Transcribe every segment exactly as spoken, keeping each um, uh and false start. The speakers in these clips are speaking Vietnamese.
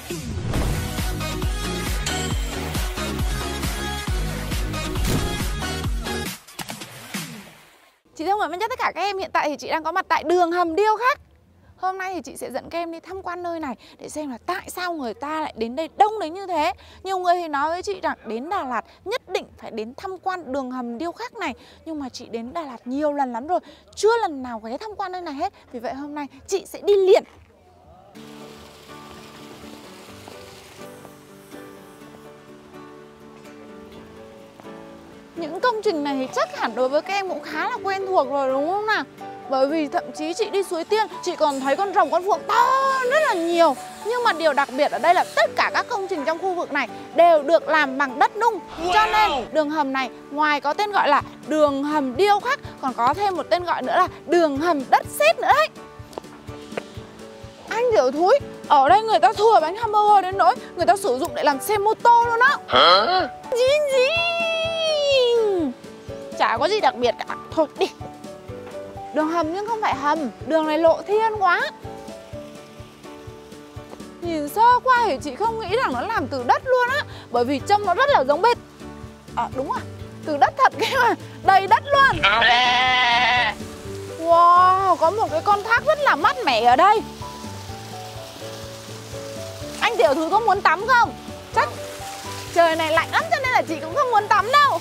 Chị Thương mến chào tất cả các em, hiện tại thì chị đang có mặt tại đường hầm điêu khắc. Hôm nay thì chị sẽ dẫn các em đi tham quan nơi này để xem là tại sao người ta lại đến đây đông đến như thế. Nhiều người thì nói với chị rằng đến Đà Lạt nhất định phải đến tham quan đường hầm điêu khắc này. Nhưng mà chị đến Đà Lạt nhiều lần lắm rồi, chưa lần nào ghé tham quan nơi này hết. Vì vậy hôm nay chị sẽ đi liền. Những công trình này thì chắc hẳn đối với các em cũng khá là quen thuộc rồi đúng không nào? Bởi vì thậm chí chị đi Suối Tiên, chị còn thấy con rồng con phượng to rất là nhiều. Nhưng mà điều đặc biệt ở đây là tất cả các công trình trong khu vực này đều được làm bằng đất nung. Cho nên đường hầm này ngoài có tên gọi là đường hầm điêu khắc, còn có thêm một tên gọi nữa là đường hầm đất sét nữa đấy. Anh Tiểu Thúi, ở đây người ta thừa bánh hamburger đến nỗi người ta sử dụng để làm xe mô tô luôn á. Hả? Gì gì? Chả có gì đặc biệt cả. Thôi đi. Đường hầm nhưng không phải hầm, đường này lộ thiên quá. Nhìn sơ qua thì chị không nghĩ rằng nó làm từ đất luôn á. Bởi vì trông nó rất là giống bê. À đúng rồi, từ đất thật kia mà. Đầy đất luôn. Wow, có một cái con thác rất là mát mẻ ở đây. Anh Tiểu Thúi có muốn tắm không? Chắc trời này lạnh lắm cho nên là chị cũng không muốn tắm đâu.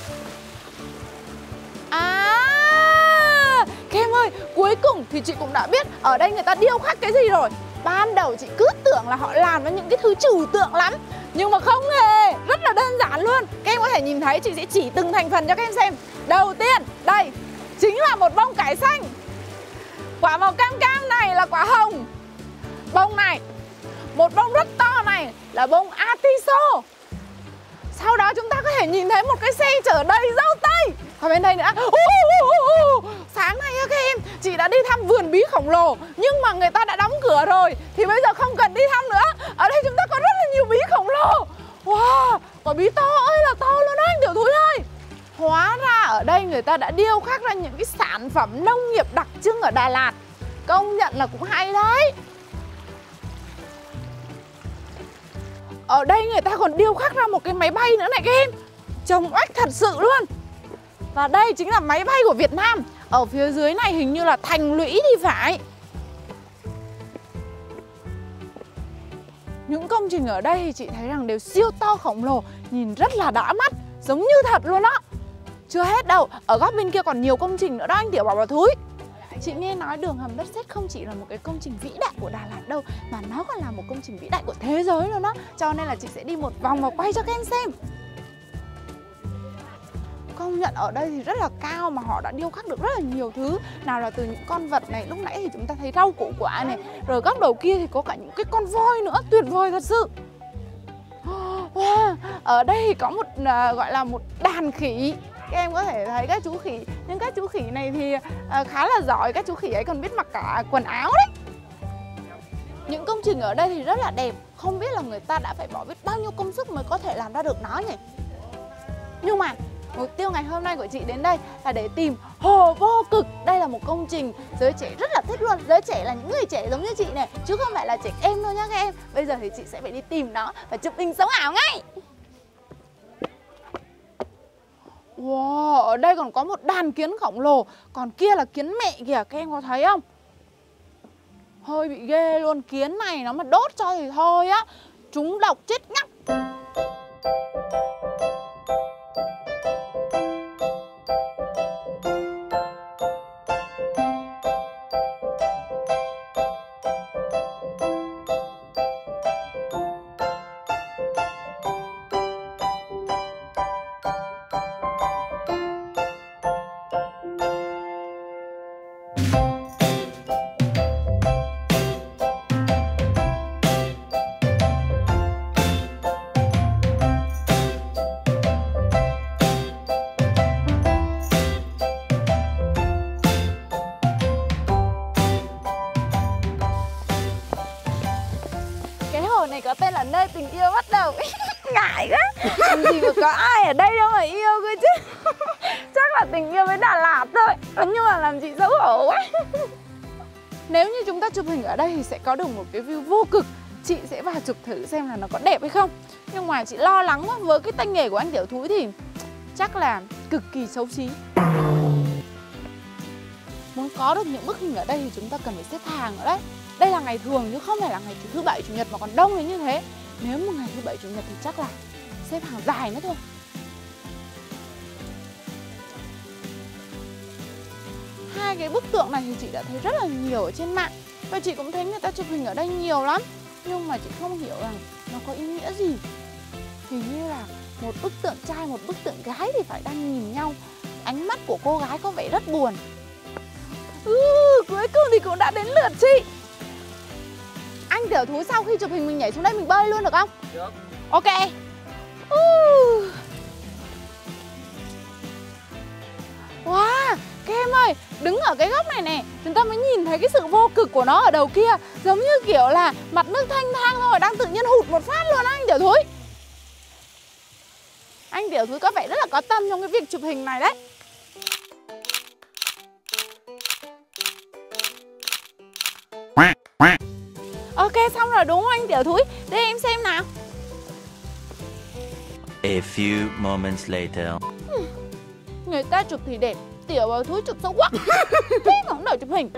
À, các em ơi, cuối cùng thì chị cũng đã biết ở đây người ta điêu khắc cái gì rồi. Ban đầu chị cứ tưởng là họ làm với những cái thứ trừu tượng lắm, nhưng mà không hề, rất là đơn giản luôn. Các em có thể nhìn thấy, chị sẽ chỉ từng thành phần cho các em xem. Đầu tiên, đây, chính là một bông cải xanh. Quả màu cam cam này là quả hồng. Bông này, một bông rất to này là bông atiso. Sau đó chúng ta có thể nhìn thấy một cái xe chở đầy dâu tây. Và bên đây nữa, uh, uh, uh, uh. sáng nay các em, chị đã đi thăm vườn bí khổng lồ, nhưng mà người ta đã đóng cửa rồi, thì bây giờ không cần đi thăm nữa. Ở đây chúng ta có rất là nhiều bí khổng lồ. Wow, quả bí to ơi là to luôn đó anh Tiểu Thúi ơi. Hóa ra ở đây người ta đã điêu khắc ra những cái sản phẩm nông nghiệp đặc trưng ở Đà Lạt. Công nhận là cũng hay đấy. Ở đây người ta còn điêu khắc ra một cái máy bay nữa này các em. Trông oách thật sự luôn. Và đây chính là máy bay của Việt Nam. Ở phía dưới này hình như là thành lũy thì phải. Những công trình ở đây thì chị thấy rằng đều siêu to khổng lồ, nhìn rất là đã mắt, giống như thật luôn á. Chưa hết đâu, ở góc bên kia còn nhiều công trình nữa đó anh Tiểu Bảo và Thúi. Chị nghe nói đường hầm đất sét không chỉ là một cái công trình vĩ đại của Đà Lạt đâu, mà nó còn là một công trình vĩ đại của thế giới luôn đó. Cho nên là chị sẽ đi một vòng và quay cho các em xem. Công nhận ở đây thì rất là cao, mà họ đã điêu khắc được rất là nhiều thứ. Nào là từ những con vật này, lúc nãy thì chúng ta thấy rau củ quả này, rồi góc đầu kia thì có cả những cái con voi nữa, tuyệt vời thật sự. Wow, ở đây thì có một uh, gọi là một đàn khỉ. Các em có thể thấy các chú khỉ, nhưng các chú khỉ này thì uh, khá là giỏi, các chú khỉ ấy còn biết mặc cả quần áo đấy. Những công trình ở đây thì rất là đẹp, không biết là người ta đã phải bỏ biết bao nhiêu công sức mới có thể làm ra được nó nhỉ. Nhưng mà mục tiêu ngày hôm nay của chị đến đây là để tìm Hồ Vô Cực. Đây là một công trình giới trẻ rất là thích luôn. Giới trẻ là những người trẻ giống như chị này, chứ không phải là trẻ em đâu nhá các em. Bây giờ thì chị sẽ phải đi tìm nó và chụp hình sống ảo ngay. Wow, ở đây còn có một đàn kiến khổng lồ. Còn kia là kiến mẹ kìa, các em có thấy không? Hơi bị ghê luôn. Kiến này nó mà đốt cho thì thôi á, chúng độc chết ngắt. Này có tên là nơi tình yêu bắt đầu. Ngại quá, làm gì mà có ai ở đây đâu mà yêu cơ chứ. Chắc là tình yêu với Đà Lạt thôi, nhưng mà làm chị xấu hổ quá. Nếu như chúng ta chụp hình ở đây thì sẽ có được một cái view vô cực chị sẽ vào chụp thử xem là nó có đẹp hay không. Nhưng mà chị lo lắng quá, với cái tay nghề của anh Tiểu Thúi thì chắc là cực kỳ xấu xí. Muốn có được những bức hình ở đây thì chúng ta cần phải xếp hàng ở đấy. Đây là ngày thường chứ không phải là ngày thứ bảy chủ nhật mà còn đông đến như thế. Nếu mà ngày thứ bảy chủ nhật thì chắc là xếp hàng dài nữa thôi. Hai cái bức tượng này thì chị đã thấy rất là nhiều ở trên mạng. Và chị cũng thấy người ta chụp hình ở đây nhiều lắm. Nhưng mà chị không hiểu rằng nó có ý nghĩa gì. Hình như là một bức tượng trai, một bức tượng gái thì phải đang nhìn nhau. Ánh mắt của cô gái có vẻ rất buồn. Ừ, cuối cùng thì cũng đã đến lượt chị. Anh Tiểu Thúi sau khi chụp hình mình nhảy xuống đây mình bơi luôn được không? Được. Ok. uh. Wow, các em ơi, đứng ở cái góc này nè, chúng ta mới nhìn thấy cái sự vô cực của nó ở đầu kia. Giống như kiểu là mặt nước thanh thang thôi, đang tự nhiên hụt một phát luôn á anh Tiểu Thúi. Anh Tiểu Thúi có vẻ rất là có tâm trong cái việc chụp hình này đấy. Ok, xong rồi đúng không anh Tiểu Thúi? Để em xem nào. A few moments later. Người ta chụp thì đẹp, Tiểu Bảo Thúi chụp xấu quá. Thế mà không đợi chụp hình.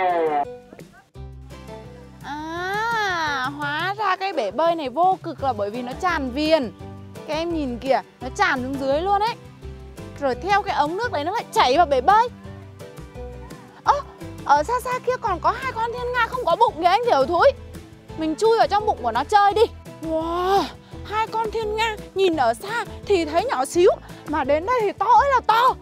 À, hóa ra cái bể bơi này vô cực là bởi vì nó tràn viền. Các em nhìn kìa, nó tràn xuống dưới luôn ấy. Rồi theo cái ống nước đấy nó lại chảy vào bể bơi. Ơ, ở xa xa kia còn có hai con thiên nga không có bụng kìa anh Tiểu Thúi. Mình chui vào trong bụng của nó chơi đi. Wow, hai con thiên nga nhìn ở xa thì thấy nhỏ xíu, mà đến đây thì to ơi là to.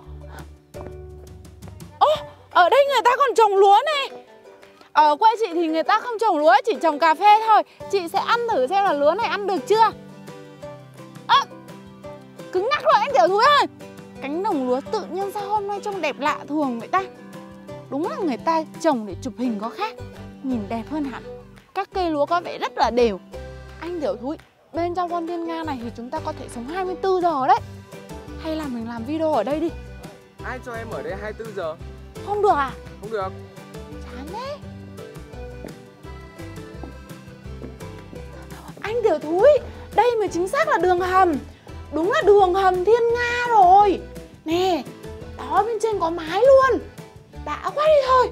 Ô, ở đây người ta còn trồng lúa này. Ở quê chị thì người ta không trồng lúa, chỉ trồng cà phê thôi. Chị sẽ ăn thử xem là lúa này ăn được chưa. À, cứng nhắc rồi anh Tiểu Thúi ơi. Cánh đồng lúa tự nhiên sao hôm nay trông đẹp lạ thường vậy ta. Đúng là người ta trồng để chụp hình có khác, nhìn đẹp hơn hẳn. Các cây lúa có vẻ rất là đều. Anh Tiểu Thúi, bên trong con thiên nga này thì chúng ta có thể sống hai mươi tư giờ đấy. Hay là mình làm video ở đây đi. Ai cho em ở đây hai mươi tư giờ? Không được à? Không được. Chán thế. Anh Tiểu Thúi, đây mới chính xác là đường hầm. Đúng là đường hầm thiên nga rồi. Nè, đó bên trên có mái luôn. Đã quá đi thôi.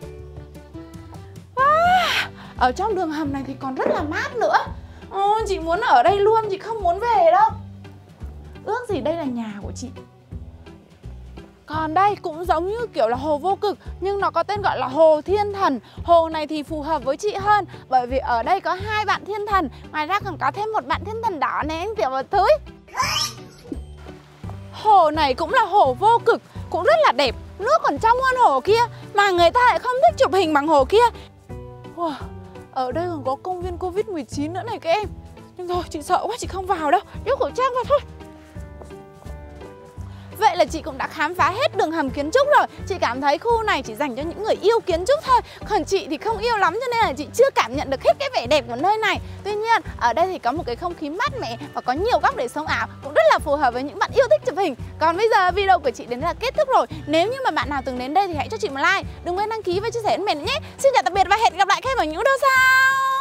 À, ở trong đường hầm này thì còn rất là mát nữa. Ồ, chị muốn ở đây luôn, chị không muốn về đâu. Ước gì đây là nhà của chị. Còn đây cũng giống như kiểu là hồ vô cực, nhưng nó có tên gọi là hồ thiên thần. Hồ này thì phù hợp với chị hơn, bởi vì ở đây có hai bạn thiên thần. Ngoài ra còn có thêm một bạn thiên thần đỏ này anh Tiểu Bảo Thúi. Hồ này cũng là hồ vô cực, cũng rất là đẹp. Nước còn trong hơn hồ kia, mà người ta lại không thích chụp hình bằng hồ kia. Wow, ở đây còn có công viên Covid mười chín nữa này các em. Nhưng thôi, chị sợ quá, chị không vào đâu. Đeo khẩu trang vào thôi. Vậy là chị cũng đã khám phá hết đường hầm kiến trúc rồi. Chị cảm thấy khu này chỉ dành cho những người yêu kiến trúc thôi. Còn chị thì không yêu lắm, cho nên là chị chưa cảm nhận được hết cái vẻ đẹp của nơi này. Tuy nhiên, ở đây thì có một cái không khí mát mẻ và có nhiều góc để sống ảo, cũng rất là phù hợp với những bạn yêu thích chụp hình. Còn bây giờ video của chị đến đây là kết thúc rồi. Nếu như mà bạn nào từng đến đây thì hãy cho chị một like. Đừng quên đăng ký và chia sẻ với mình nhé. Xin chào tạm biệt và hẹn gặp lại các em ở những video sau.